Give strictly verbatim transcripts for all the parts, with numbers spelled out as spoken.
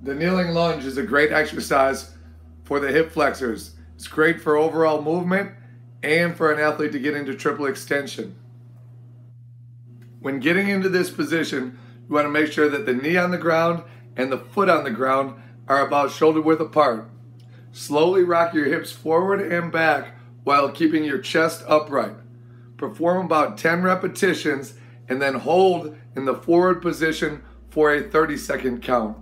The kneeling lunge is a great exercise for the hip flexors. It's great for overall movement and for an athlete to get into triple extension. When getting into this position, you want to make sure that the knee on the ground and the foot on the ground are about shoulder width apart. Slowly rock your hips forward and back while keeping your chest upright. Perform about ten repetitions and then hold in the forward position for a thirty second count.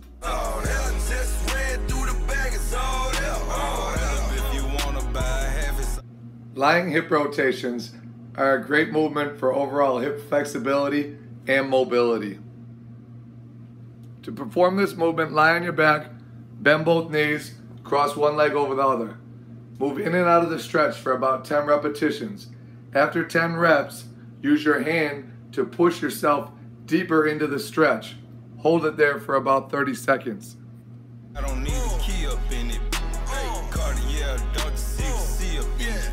Lying hip rotations are a great movement for overall hip flexibility and mobility. To perform this movement, lie on your back, bend both knees, cross one leg over the other. Move in and out of the stretch for about ten repetitions. After ten reps, use your hand to push yourself deeper into the stretch. Hold it there for about thirty seconds. I don't need a key up in it. Hey, Cartier, Doctor six C up in it.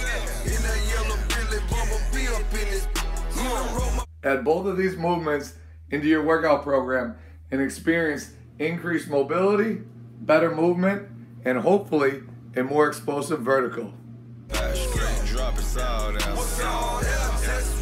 Add both of these movements into your workout program and experience increased mobility, better movement, and hopefully a more explosive vertical. Straight drop it out.